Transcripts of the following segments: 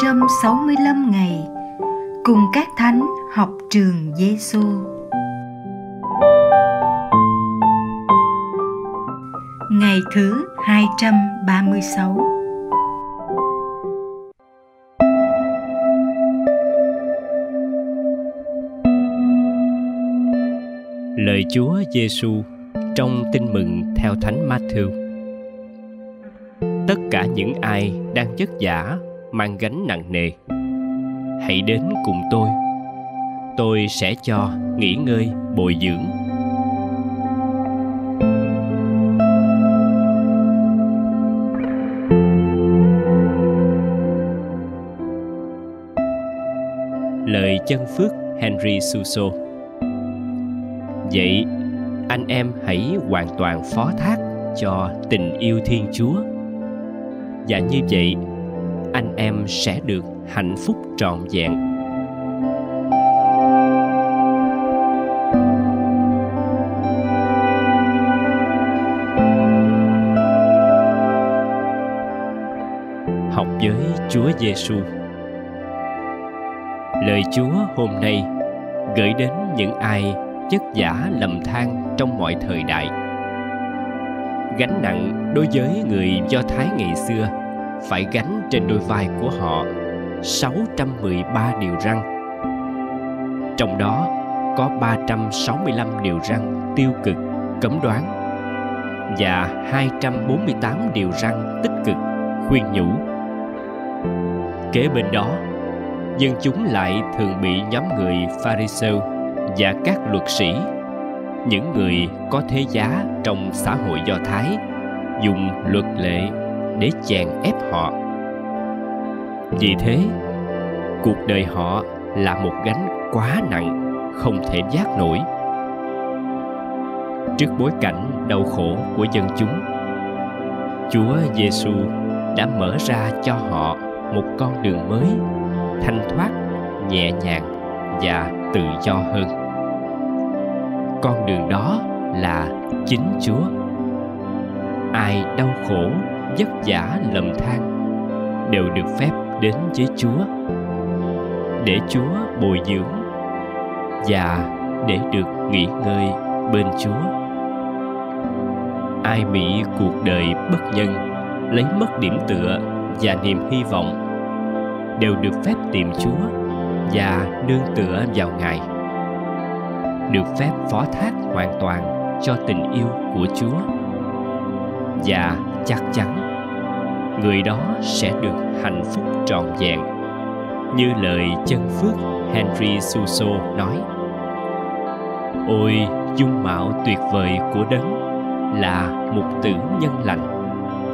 265 ngày cùng các thánh học trường Giêsu. Ngày thứ 236. Lời Chúa Giêsu trong Tin mừng theo Thánh Ma-thi-êu. Tất cả những ai đang vất vả mang gánh nặng nề, hãy đến cùng tôi sẽ cho nghỉ ngơi bồi dưỡng. Lời chân phước Henry Suso. Vậy anh em hãy hoàn toàn phó thác cho tình yêu Thiên Chúa, và như vậy anh em sẽ được hạnh phúc trọn vẹn. Học với Chúa Giêsu. Lời Chúa hôm nay gửi đến những ai vất vả lầm than trong mọi thời đại. Gánh nặng đối với người Do Thái ngày xưa phải gánh trên đôi vai của họ 613 điều răn. Trong đó có 365 điều răn tiêu cực, cấm đoán, và 248 điều răn tích cực, khuyên nhủ. Kế bên đó, dân chúng lại thường bị nhóm người Pha-ri-sêu và các luật sĩ, những người có thế giá trong xã hội Do Thái, dùng luật lệ để chèn ép họ. Vì thế, cuộc đời họ là một gánh quá nặng, không thể vác nổi. Trước bối cảnh đau khổ của dân chúng, Chúa Giêsu đã mở ra cho họ một con đường mới, thanh thoát, nhẹ nhàng và tự do hơn. Con đường đó là chính Chúa. Ai đau khổ, vất vả lầm than đều được phép đến với Chúa, để Chúa bồi dưỡng và để được nghỉ ngơi bên Chúa. Ai bị cuộc đời bất nhân, lấy mất điểm tựa và niềm hy vọng, đều được phép tìm Chúa và nương tựa vào Ngài, được phép phó thác hoàn toàn cho tình yêu của Chúa, và chắc chắn người đó sẽ được hạnh phúc trọn vẹn, như lời chân phước Henry Suso nói. Ôi dung mạo tuyệt vời của Đấng là mục tử nhân lành.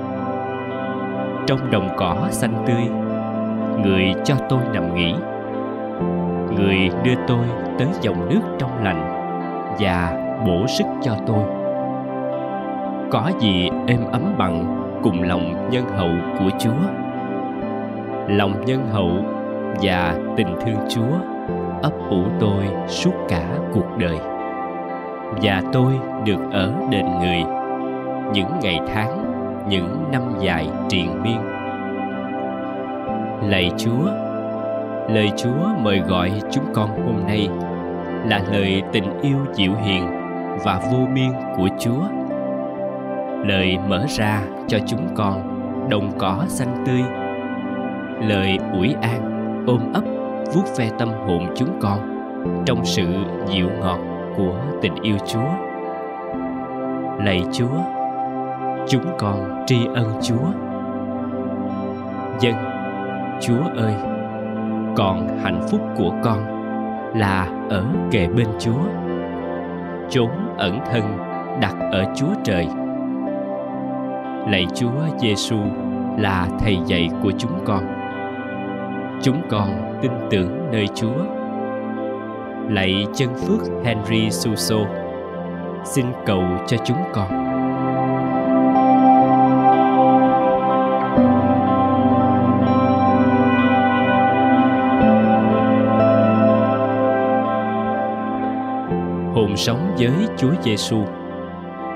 Trong đồng cỏ xanh tươi, người cho tôi nằm nghỉ. Người đưa tôi tới dòng nước trong lành và bổ sức cho tôi. Có gì êm ấm bằng cùng lòng nhân hậu của Chúa. Lòng nhân hậu và tình thương Chúa ấp ủ tôi suốt cả cuộc đời, và tôi được ở đền người những ngày tháng, những năm dài triền miên. Lạy Chúa, lời Chúa mời gọi chúng con hôm nay là lời tình yêu dịu hiền và vô biên của Chúa. Lời mở ra cho chúng con đồng cỏ xanh tươi. Lời ủi an, ôm ấp, vuốt ve tâm hồn chúng con trong sự dịu ngọt của tình yêu Chúa. Lạy Chúa, chúng con tri ân Chúa. Vâng, Chúa ơi, còn hạnh phúc của con là ở kề bên Chúa, chốn ẩn thân đặt ở Chúa Trời. Lạy Chúa Giêsu là thầy dạy của chúng con. Chúng con tin tưởng nơi Chúa. Lạy chân phước Henry Suso, xin cầu cho chúng con. Hồn sống với Chúa Giêsu.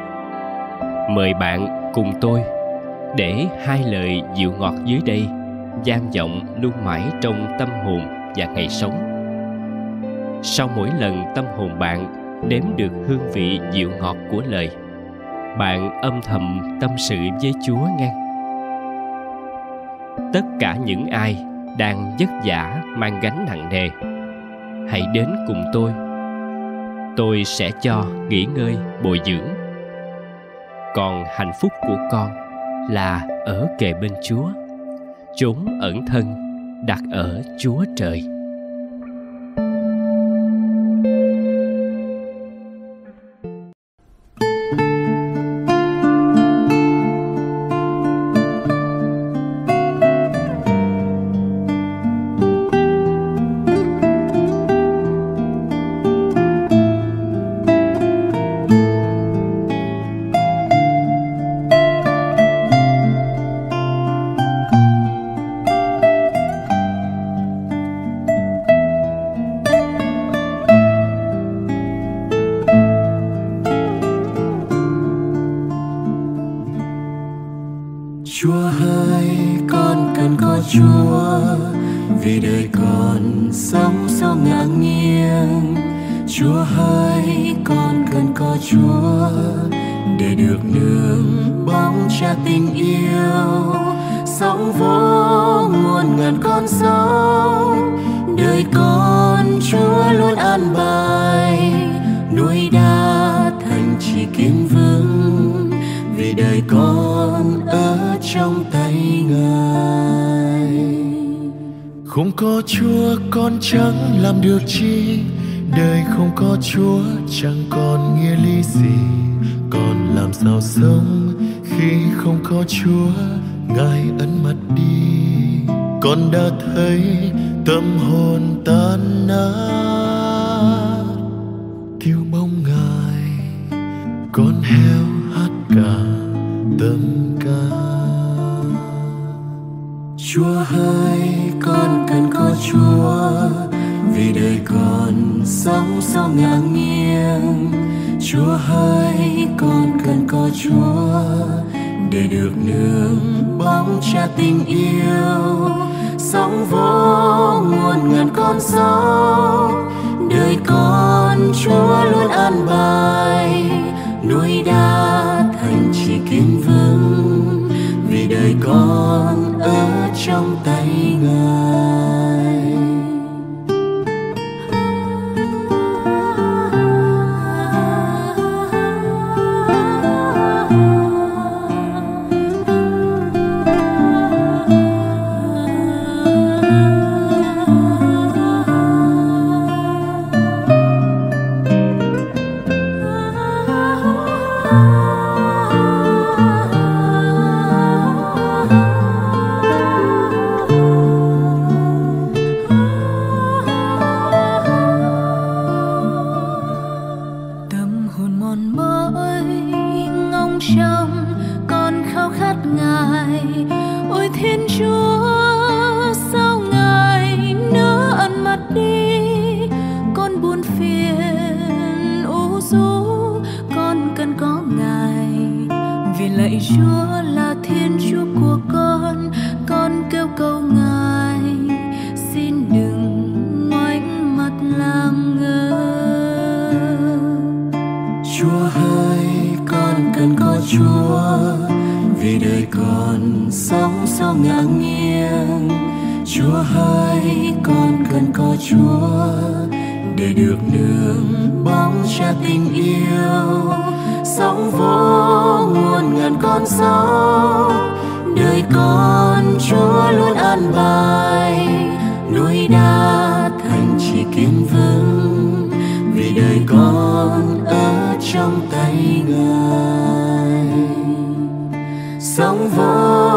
Mời bạn cùng tôi để hai lời dịu ngọt dưới đây vang vọng luôn mãi trong tâm hồn và ngày sống. Sau mỗi lần tâm hồn bạn nếm được hương vị dịu ngọt của lời, bạn âm thầm tâm sự với Chúa nghe. Tất cả những ai đang vất vả mang gánh nặng nề, hãy đến cùng tôi sẽ cho nghỉ ngơi bồi dưỡng. Còn hạnh phúc của con là ở kề bên Chúa, chốn ẩn thân đặt ở Chúa Trời. Chúa ơi, con cần có Chúa, vì đời con sống sao ngả nghiêng. Chúa ơi, con cần có Chúa, để được nương bóng Cha tình yêu. Sống vô muôn ngàn con sóng, đời con Chúa luôn an bài. Núi đá thành chỉ kiên vững, vì đời con ở trong tay Ngài. Không có Chúa con chẳng làm được chi, đời không có Chúa chẳng còn nghĩa lý gì. Còn làm sao sống khi không có Chúa, Ngài ấn mặt đi. Con đã thấy tâm hồn tan nát, thiếu bóng Ngài, con heo hát cả tâm ca. Chúa ơi, con cần có Chúa, vì đời con sống sao ngả nghiêng. Chúa ơi, con cần có Chúa, để được nương bóng Cha tình yêu. Sống vô muôn ngàn con sóng, đời con Chúa luôn an bài. Núi đá thành chỉ kiên vững, vì đời con ở trong tay Ngài. Trong con khao khát Ngài, ôi Thiên Chúa, sao Ngài nỡ ẩn mặt đi. Con buồn phiền u rũ, con cần có Ngài, vì lạy Chúa là Thiên Chúa của con kêu cầu Ngài, xin đừng ngoảnh mặt làm ngơ. Chúa ơi, con cần có Chúa, vì đời con sống sao ngả nghiêng. Chúa ơi, con cần có Chúa, để được nương bóng Cha tình yêu. Sống vô muôn ngàn con sóng, đời con Chúa luôn an bài. Núi đá thành chỉ kiên vững, vì đời con ở trong tay Ngài. Sống vô